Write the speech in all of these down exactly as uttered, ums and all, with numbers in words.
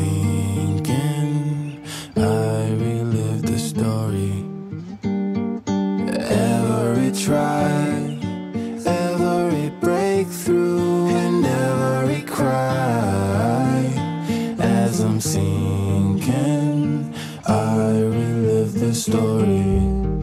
sinking, I relive the story. Every try, every breakthrough, and every cry. As I'm sinking, I relive the story.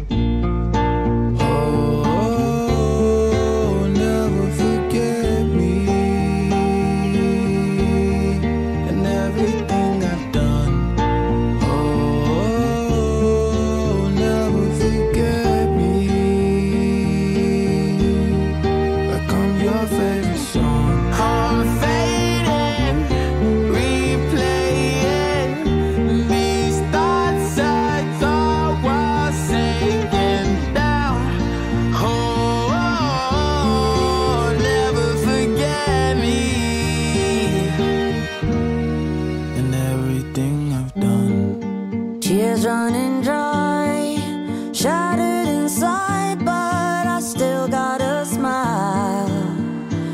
Tears running dry, shattered inside, but I still got a smile.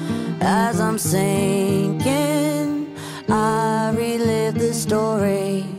As I'm sinking, I relive the story.